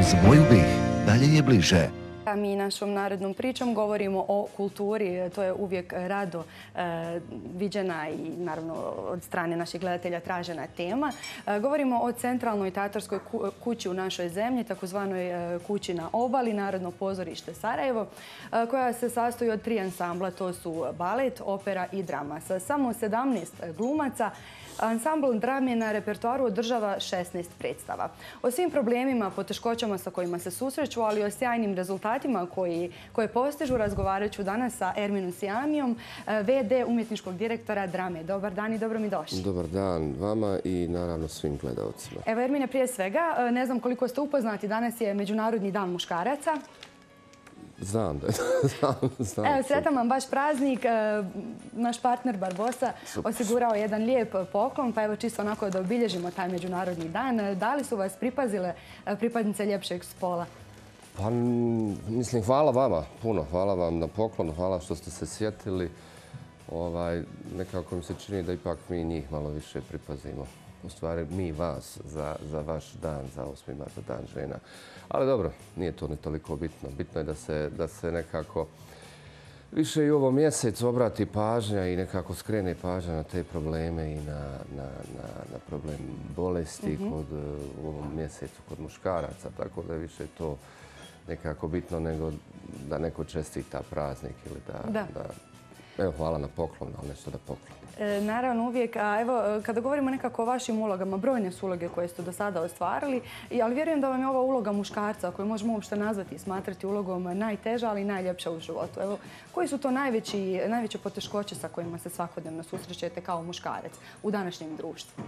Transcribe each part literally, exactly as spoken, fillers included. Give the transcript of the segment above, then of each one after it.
Uz moju bih, dalje je bliže. Mi našom narodnom pričom govorimo o kulturi. To je uvijek rado e, viđena i naravno od strane naših gledatelja tražena tema. E, govorimo o centralnoj teatarskoj kući u našoj zemlji, takozvanoj e, kući na obali, Narodno pozorište Sarajevo, e, koja se sastoji od tri ansambla. To su balet, opera i drama. Sa samo sedamnaest glumaca, ansambl drame na repertoaru održava šesnaest predstava. O svim problemima, poteškoćama sa kojima se susreću, ali i o sjajnim rezultatima koji, koje postižu, razgovarat ću danas sa Erminom Sijamijom, ve de umjetničkog direktora drame. Dobar dan i dobro mi došli. Dobar dan vama i naravno svim gledalcima. Evo Ermine, prije svega, ne znam koliko ste upoznati, danas je Međunarodni dan muškaraca. Znam da znam, znam. Evo, sretan vam baš praznik. Naš partner Barbosa osigurao jedan lijep poklon, pa evo čisto onako da obilježimo taj Međunarodni dan. Da li su vas pripazile pripadnice ljepšeg spola? Pa, mislim, hvala vama puno. Hvala vam na poklonu, hvala što ste se sjetili. Ovaj, nekako mi se čini da ipak mi njih malo više pripazimo. U stvari, mi vas za, za vaš dan, za osmi mart, dan žena. Ali dobro, nije to ne toliko bitno. Bitno je da se, da se nekako više i u ovom mjesecu obrati pažnja i nekako skrene pažnja na te probleme i na, na, na, na problem bolesti mm-hmm. kod, u ovom mjesecu kod muškaraca. Tako da je više to nekako bitno nego da neko čestita praznik ili da... da. da evo, hvala na poklon, ali nešto da poklon. E, naravno, uvijek. A evo, kada govorimo nekako o vašim ulogama, brojne su uloge koje ste do sada ostvarili, ali vjerujem da vam je ova uloga muškarca, koju možemo uopšte nazvati i smatrati ulogom, najteža, ali i najljepša u životu. Evo, koji su to najveći, najveće poteškoće sa kojima se svakodnevno susrećete kao muškarac u današnjem društvu?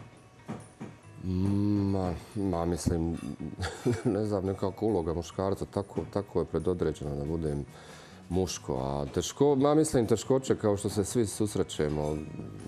Ma, ma mislim, ne znam, nekako uloga muškarca tako, tako je predodređena da budem muško, a teško, ma mislim teškoće kao što se svi susrećemo,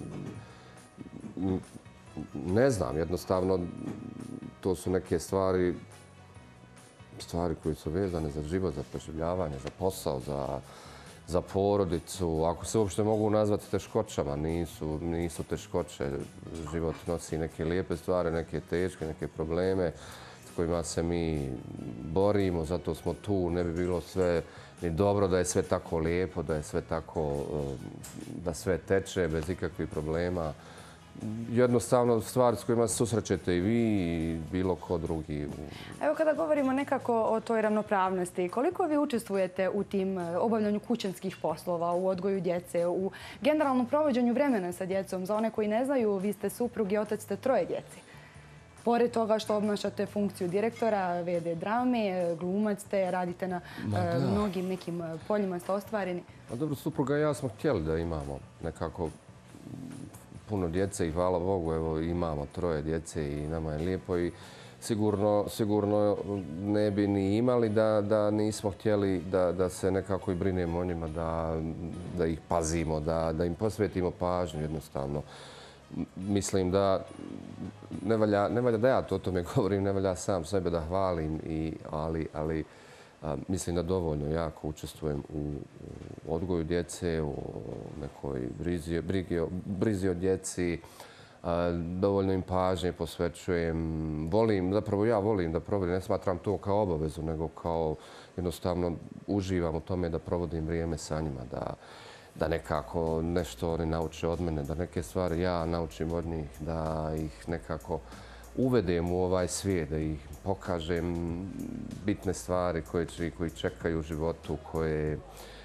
ne znam, jednostavno to su neke stvari, stvari koje su vezane za život, za preživljavanje, za posao, za, za porodicu, ako se uopšte mogu nazvati teškoćama, nisu, nisu teškoće, život nosi neke lijepe stvari, neke teške, neke probleme s kojima se mi borimo, zato smo tu, ne bi bilo sve ni dobro da je sve tako lijepo, da je sve tako, da sve teče bez ikakvih problema. Jednostavno stvari s kojima se susrećete i vi i bilo ko drugi. Evo kada govorimo nekako o toj ravnopravnosti, koliko vi učestvujete u tim obavljanju kućanskih poslova, u odgoju djece, u generalnom provođenju vremena sa djecom? Za one koji ne znaju, vi ste suprug i otac ste troje djeci. Pored toga što obnašate funkciju direktora, ve de drame, glumac ste, radite na mnogim nekim poljima, ste ostvareni. A dobro, supruga i ja smo htjeli da imamo nekako puno djece i hvala Bogu, evo imamo troje djece i nama je lijepo i sigurno, sigurno ne bi ni imali da, da nismo htjeli da, da se nekako i brinemo o njima, da, da ih pazimo, da, da im posvetimo pažnju jednostavno. Mislim da ne valja, ne valja da ja to o tome govorim, ne valja sam sebe da hvalim, i, ali, ali a, mislim da dovoljno jako učestvujem u, u odgoju djece, u nekoj brizi, brigi, brizi o djeci, a, dovoljno im pažnje posvećujem. Volim, zapravo ja volim da provodim, ne smatram to kao obavezu, nego kao jednostavno uživam u tome da provodim vrijeme sa njima, da da nekako nešto oni nauče od mene, da neke stvari ja naučim od njih, da ih nekako uvedem u ovaj svijet, da ih pokažem bitne stvari koje, koji čekaju u životu, koje,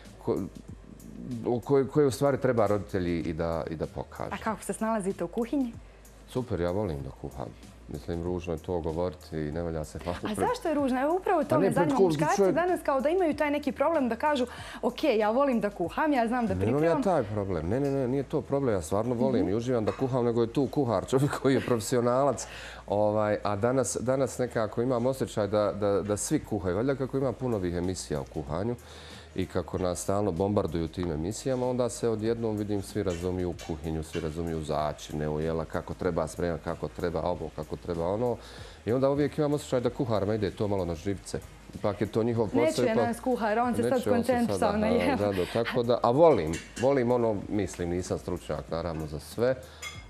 koje, koje u stvari treba roditelji i da, i da pokažu. A kako se snalazite u kuhinji? Super, ja volim da kuham. Mislim, ružno je to govoriti i ne valja se hvaliti. A zašto je ružno? Evo upravo to me zanima. Muškarci danas kao da imaju taj neki problem da kažu ok, ja volim da kuham, ja znam da pripremam. Nemam ja taj problem. Ne, ne, ne, nije to problem. Ja stvarno volim i uživam da kuham, nego je tu kuhar, čovjek koji je profesionalac. Ovaj, a danas, danas nekako imam osjećaj da, da, da svi kuhaju. Valjda kako ima puno ovih emisija o kuhanju i kako nas stalno bombarduju tim emisijama, onda se odjednom vidim svi razumiju u kuhinju, svi razumiju začine, ujela, kako treba spremati, kako treba ovo, kako treba ono. I onda uvijek imam osjećaj da kuharima ide to malo na živce. Ipak je to njihov posao. Neću je nas kuhar, on se sad koncentrisao na jelo. Da, da, tako da, a volim, volim ono, mislim, nisam stručnjak naravno za sve,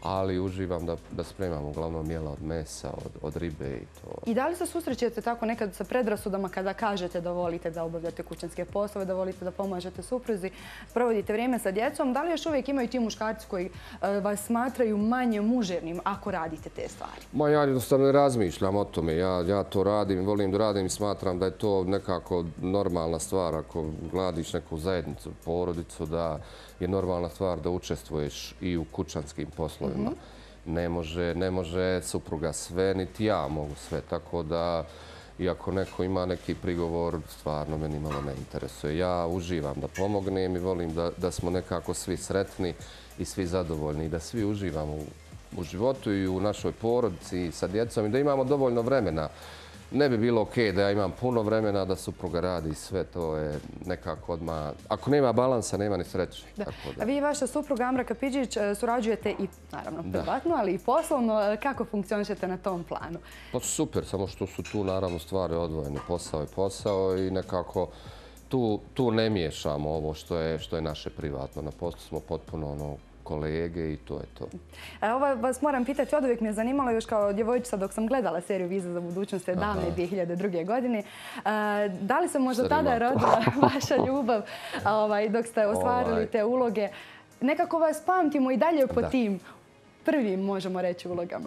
ali uživam da, da spremam uglavnom jela od mesa, od, od ribe i to. I da li se susrećete tako nekad sa predrasudama kada kažete da volite da obavljate kućanske poslove, da volite da pomažete supruzi, provodite vrijeme sa djecom? Da li još uvijek imaju ti muškarci koji uh, vas smatraju manje muževnim ako radite te stvari? Ma ja jednostavno ne razmišljam o tome. Ja, ja to radim, volim da radim i smatram da je to nekako normalna stvar. Ako gladiš neku zajednicu, porodicu, da je normalna stvar da učestvuješ i u kućanskim poslovima. Mm-hmm. Ne može, ne može supruga sve, niti ja mogu sve. Tako da, iako neko ima neki prigovor, stvarno meni malo ne interesuje. Ja uživam da pomognem i volim da, da smo nekako svi sretni i svi zadovoljni i da svi uživamo u, u životu i u našoj porodici sa djecom i da imamo dovoljno vremena. Ne bi bilo okej da ja imam puno vremena, da supruga radi i sve to je nekako odmah... Ako nema balansa, nema ni sreće. Da. Tako da. A vi i vaša supruga Amra Kapidžić surađujete i, naravno, privatno, ali i poslovno. Kako funkcionišete na tom planu? Pa super, samo što su tu naravno stvari odvojene. Posao je posao i nekako tu, tu ne miješamo ovo što je, što je naše privatno. Na poslu smo potpuno ono, kolege i to je to. Ovo vas moram pitati, od uvijek me je zanimalo još kao djevojčica dok sam gledala seriju Viza za budućnost davne dvije hiljade druge. godine. Da li se možda tada rodila vaša ljubav dok ste ostvarili te uloge? Nekako vas pamtimo i dalje po tim prvim, možemo reći, ulogama.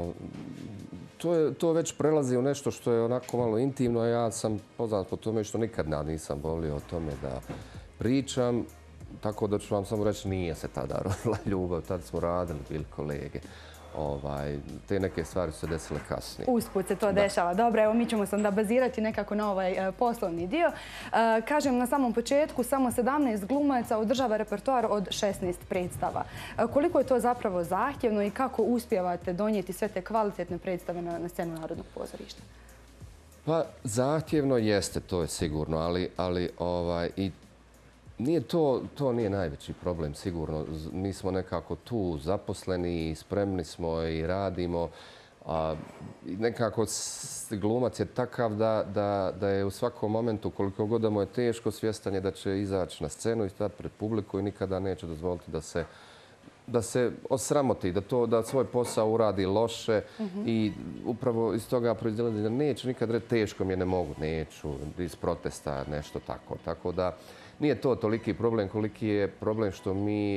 To, je, to već prelazi u nešto što je onako malo intimno, a ja sam poznat po tome što nikad nisam volio o tome da pričam. Tako da ću vam samo reći, nije se tada rodila ljubav, tada smo radili, bili kolege. Ovaj, te neke stvari su se desile kasnije. Usput se to da. dešava. Dobro, evo mi ćemo se onda bazirati nekako na ovaj uh, poslovni dio. Uh, kažem na samom početku, samo sedamnaest glumaca održava repertoar od šesnaest predstava. Uh, koliko je to zapravo zahtjevno i kako uspijevate donijeti sve te kvalitetne predstave na, na scenu Narodnog pozorišta? Pa zahtjevno jeste, to je sigurno, ali, ali ovaj, i Nije to, to nije najveći problem, sigurno. Mi smo nekako tu zaposleni i spremni smo i radimo. A nekako glumac je takav da, da, da je u svakom momentu, koliko god da mu je teško, svjestan je da će izaći na scenu i stati pred publiku i nikada neće dozvoliti da se, da se osramoti, da, to, da svoj posao uradi loše. Mm-hmm. I upravo iz toga proizlazi da neću nikad reći teško mi je, ne mogu, neću, iz protesta, nešto tako. Tako da nije to toliki problem koliki je problem što mi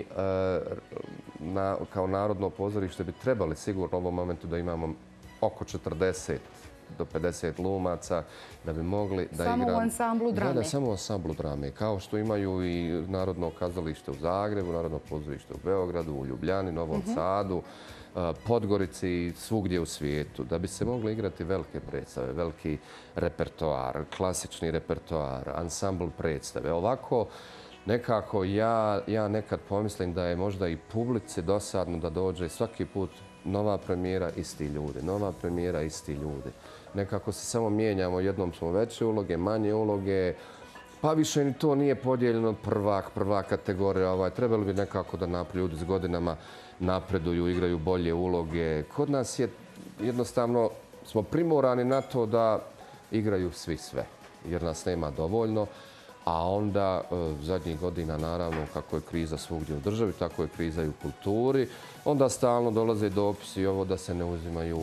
na, kao Narodno pozorište bi trebali sigurno u ovom momentu da imamo oko četrdeset do pedeset glumaca da bi mogli da igramo... Samo u ansamblu drame? Da, da, samo u ansamblu drame. Kao što imaju i Narodno kazalište u Zagrebu, Narodno pozorište u Beogradu, u Ljubljani, Novom mm-hmm. Sadu, Podgorici i svugdje u svijetu. Da bi se mogli igrati velike predstave, veliki repertoar, klasični repertoar, ansambl predstave. Ovako, nekako ja, ja nekad pomislim da je možda i publici dosadno da dođe svaki put nova premijera, isti ljudi. Nova premijera, isti ljudi. Nekako se samo mijenjamo, jednom smo veće uloge, manje uloge, pa više ni to nije podijeljeno prvak, prva kategorija. Ovaj, trebali bi nekako da napred ljudi s godinama napreduju, igraju bolje uloge. Kod nas je jednostavno, smo primorani na to da igraju svi sve, jer nas nema dovoljno. A onda zadnjih godina, naravno, kako je kriza svugdje u državi, tako je kriza i u kulturi, onda stalno dolaze dopisi i ovo da se ne uzimaju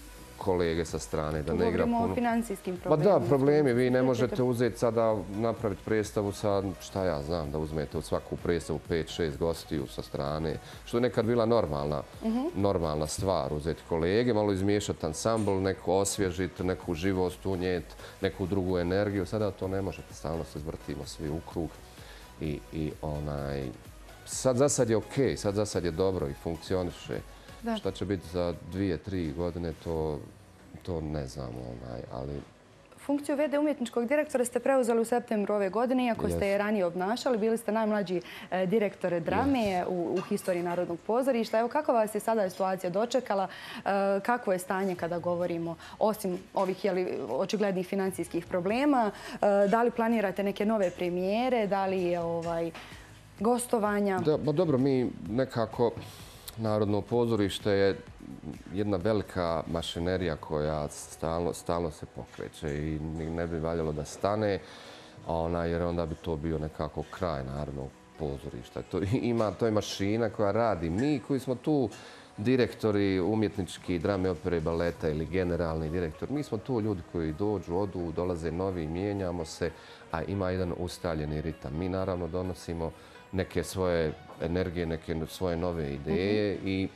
kolege sa strane, da ne igra puno. Govorimo o financijskim problemima. Pa da, problemi. Vi ne možete uzeti sada, napraviti predstavu sa, šta ja znam, da uzmete u svaku predstavu pet šest gostiju sa strane, što je nekad bila normalna, mm-hmm. normalna stvar. Uzeti kolege, malo izmiješati ansambl, neku osvježiti, neku živost unijeti, neku drugu energiju. Sada to ne možete, stalno se zvrtimo svi u krug. I, i onaj, sad za sad je okej, sad za sad je dobro i funkcioniše. Da. Šta će biti za dvije, tri godine, to, to ne znamo, onaj, ali... Funkciju ve de umjetničkog direktora ste preuzeli u septembru ove godine, iako yes. ste je ranije obnašali. Bili ste najmlađi e, direktor drame yes. u, u historiji Narodnog pozorišta. Evo, kako vas je sada situacija dočekala? E, kakvo je stanje kada govorimo, osim ovih jeli, očiglednih financijskih problema? E, da li planirate neke nove premijere? Da li je ovaj, gostovanja? Da, ba dobro, mi nekako... Narodno pozorište je jedna velika mašinerija koja stalno, stalno se pokreće i ne bi valjalo da stane, ona, jer onda bi to bio nekako kraj Narodnog pozorišta. To, ima, to je mašina koja radi. Mi koji smo tu direktori umjetnički, drame, opere, baleta ili generalni direktor. Mi smo tu ljudi koji dođu, odu, dolaze novi, mijenjamo se, a ima jedan ustaljeni ritam. Mi naravno donosimo neke svoje energije, neke svoje nove ideje mm-hmm. i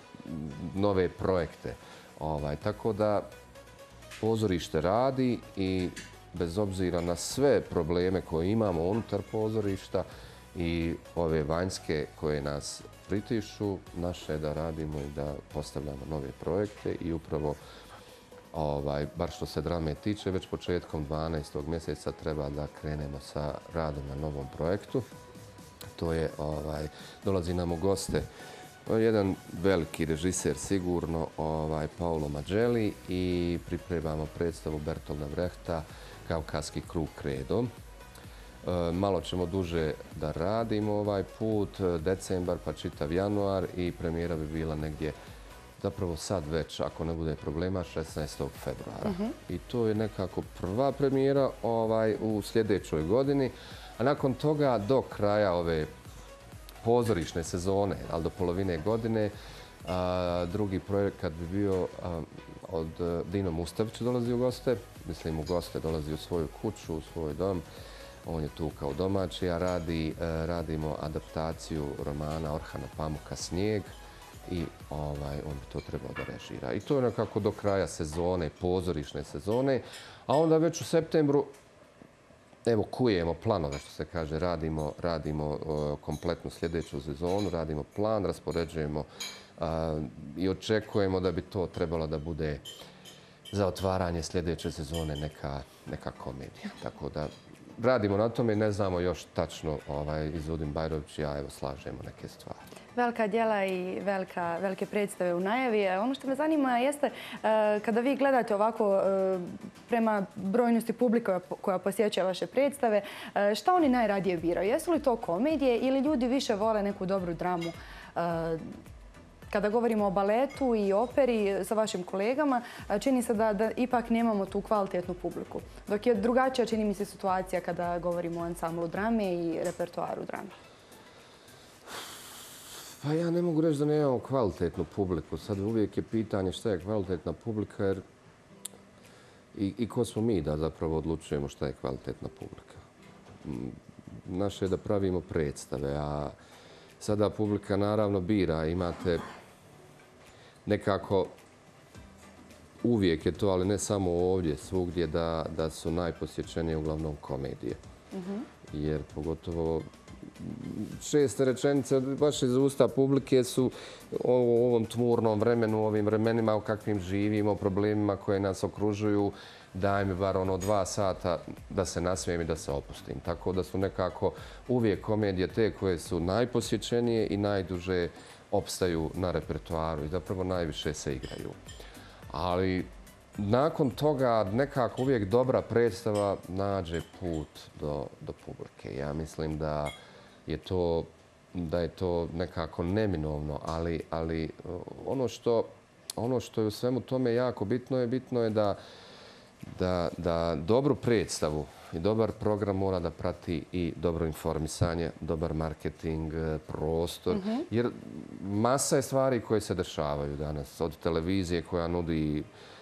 nove projekte. Ovaj, tako da pozorište radi i bez obzira na sve probleme koje imamo unutar pozorišta i ove vanjske koje nas pritišću, naše je da radimo i da postavljamo nove projekte i upravo, ovaj, bar što se drame tiče, već početkom dvanaestog mjeseca treba da krenemo sa radom na novom projektu. To je, ovaj, dolazi nam u goste jedan veliki režiser sigurno, ovaj, Paolo Maggielli, i pripremamo predstavu Bertolda Brechta Kavkaski krug kredom. E, malo ćemo duže da radimo ovaj put, decembar pa čitav januar i premijera bi bila negdje, zapravo sad već, ako ne bude problema, šesnaestog februara. Uh-huh. I to je nekako prva premijera ovaj, u sljedećoj godini. A nakon toga do kraja ove pozorišne sezone, ali do polovine godine, a, drugi projekat bi bio a, od Dino Mustavić dolazi u goste. Mislim, u goste dolazi u svoju kuću, u svoj dom. On je tu kao domaći, a radi, a, radimo adaptaciju romana Orhana Pamuka Snijeg i ovaj, on bi to trebao da režira. I to je nekako do kraja sezone, pozorišne sezone. A onda već u septembru evo, kujemo planove, što se kaže, radimo, radimo uh, kompletnu sljedeću sezonu, radimo plan, raspoređujemo uh, i očekujemo da bi to trebalo da bude za otvaranje sljedeće sezone neka, neka komedija. Tako da radimo na tome i ne znamo još tačno, ovaj, Izudin Bajrović i ja, evo, slažemo neke stvari. Velika djela i velika, velike predstave u najavi. Ono što me zanima jeste kada vi gledate ovako prema brojnosti publike koja posjećuje vaše predstave, šta oni najradije biraju? Jesu li to komedije ili ljudi više vole neku dobru dramu? Kada govorimo o baletu i operi sa vašim kolegama, čini se da, da ipak nemamo tu kvalitetnu publiku. Dok je drugačija, čini mi se, situacija kada govorimo o ansamblu drame i repertoaru drame. Pa ja ne mogu reći da nemamo kvalitetnu publiku. Sad uvijek je pitanje šta je kvalitetna publika, jer i, i ko smo mi da zapravo odlučujemo šta je kvalitetna publika. Naše je da pravimo predstave, a sada publika naravno bira. Imate nekako, uvijek je to, ali ne samo ovdje, svugdje, da, da su najposjećenije uglavnom komedije. Mm-hmm. Jer pogotovo česte rečenice baš iz usta publike su o ovom tmurnom vremenu, o ovim vremenima u kakvim živimo, problemima koje nas okružuju, daj mi bar ono dva sata da se nasmijem i da se opustim. Tako da su nekako uvijek komedije te koje su najposjećenije i najduže opstaju na repertoaru i zapravo najviše se igraju. Ali nakon toga nekako uvijek dobra predstava nađe put do, do publike. Ja mislim da je to, da je to nekako neminovno, ali, ali ono, što, ono što je u svemu tome jako bitno je, bitno je da, da, da dobru predstavu i dobar program mora da prati i dobro informisanje, dobar marketing, prostor. Mm-hmm. Jer masa je stvari koje se dešavaju danas. Od televizije koja nudi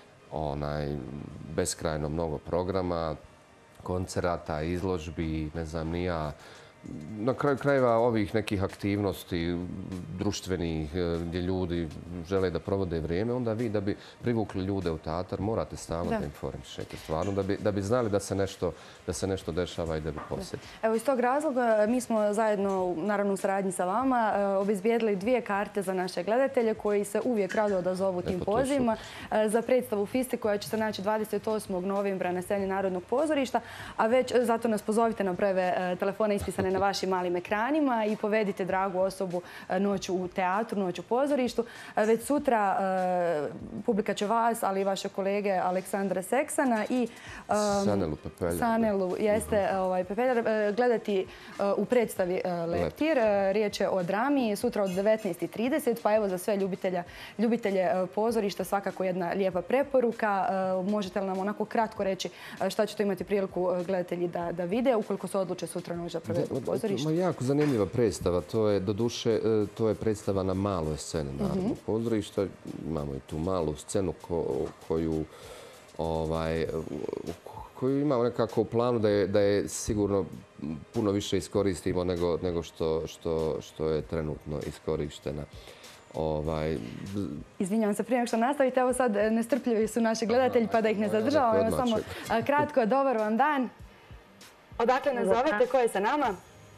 onaj beskrajno mnogo programa, koncerata, izložbi, ne znam ni ja, na kraju krajeva ovih nekih aktivnosti društvenih gdje ljudi žele da provode vrijeme, onda vi da bi privukli ljude u teatar morate stalno da, da informišete stvarno, da bi, da bi znali da se nešto, da se nešto dešava i da bi posjetili. Evo, iz tog razloga mi smo zajedno, naravno u saradnji sa vama, obezbijedili dvije karte za naše gledatelje koji se uvijek rado odazovu tim pozivima za predstavu Fisti koja će se naći dvadeset osmog novembra na sceni Narodnog pozorišta, a već zato nas pozovite na brojeve telefona ispisane na vašim malim ekranima i povedite dragu osobu noć u teatru, noć u pozorištu. Već sutra publika će vas, ali i vaše kolege Aleksandra Seksana i um, Sanelu Pepeljar. Sanelu, jeste uh-huh. ovaj, Pepeljar, gledati uh, u predstavi uh, Leptir. Uh, riječ je o drami sutra od devetnaest i trideset, pa evo za sve ljubitelja, ljubitelje uh, pozorišta svakako jedna lijepa preporuka. Uh, možete li nam onako kratko reći uh, šta će to imati priliku uh, gledatelji da, da vide ukoliko se odluče sutra noć da provedu? pozorištu? Ma, jako zanimljiva predstava. To je, doduše, to je predstava na maloj sceni Narodnog pozorišta. Imamo i tu malu scenu ko, koju, ovaj, koju imamo nekako u planu da je, da je sigurno puno više iskoristimo nego, nego što, što, što je trenutno iskorištena. Ovaj... Izvinjavam se, prije nego što nastavite, evo sad nestrpljivi su naši gledatelji pa da ih ne zadržavamo. Evo samo kratko, dobar vam dan. Odakle nas zovete? Ko je sa nama?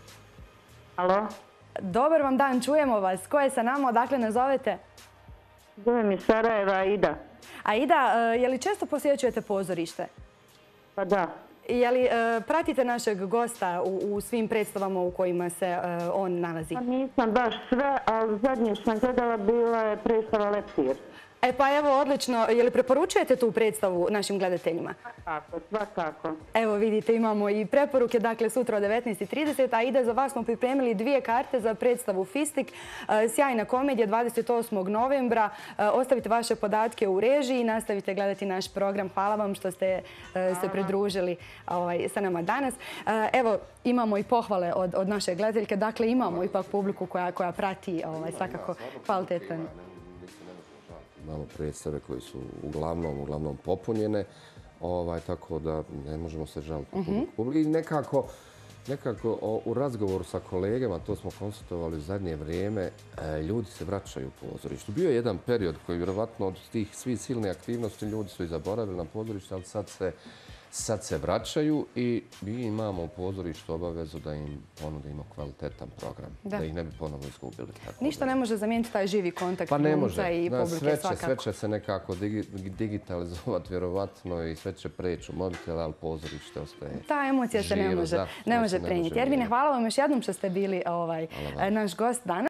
Alo? Dobar vam dan, čujemo vas. Ko je sa nama? Odakle nas zovete? Zovem iz Sarajeva, Aida. Aida, je li često posjećujete pozorište? Pa da. Je li pratite našeg gosta u, u svim predstavama u kojima se on nalazi? Pa nisam baš sve, ali zadnje što sam gledala bila je predstava Leptir. E pa evo, odlično. Je li preporučujete tu predstavu našim gledateljima? Svakako, svakako. Evo vidite, imamo i preporuke, dakle sutra o devetnaest i trideset, a Ida, za vas smo pripremili dvije karte za predstavu Fistik. Sjajna komedija dvadeset osmog novembra. Ostavite vaše podatke u režiji i nastavite gledati naš program. Hvala vam što ste se pridružili ovaj, sa nama danas. Evo, imamo i pohvale od, od naše gledateljke. Dakle, imamo ipak publiku koja, koja prati ovaj, svakako kvalitetan. Imamo predstave koje su uglavnom, uglavnom popunjene, ovaj, tako da ne možemo se žaliti. Uh-huh. I nekako, nekako o, u razgovoru sa kolegama, to smo konstatovali u zadnje vrijeme, e, ljudi se vraćaju u pozorištu. Bio je jedan period koji vjerovatno od tih svih silne aktivnosti ljudi su i zaboravili na pozorište, ali sad se, sad se vraćaju i mi imamo u pozorištu obavezu da im ponudimo kvalitetan program, da, da ih ne bi ponovno izgubili. Tako ništa da... ne može zamijeniti taj živi kontakt pa ne može. I da, publike sve će, svakako. Sve će se nekako digi, digitalizovati vjerovatno i sve će preći u mobitel, ali pozorište ostaje ta emocija živo, se ne može, da, ne može ne prenijeti. može Ervine, hvala vam još jednom što ste bili ovaj, naš gost danas.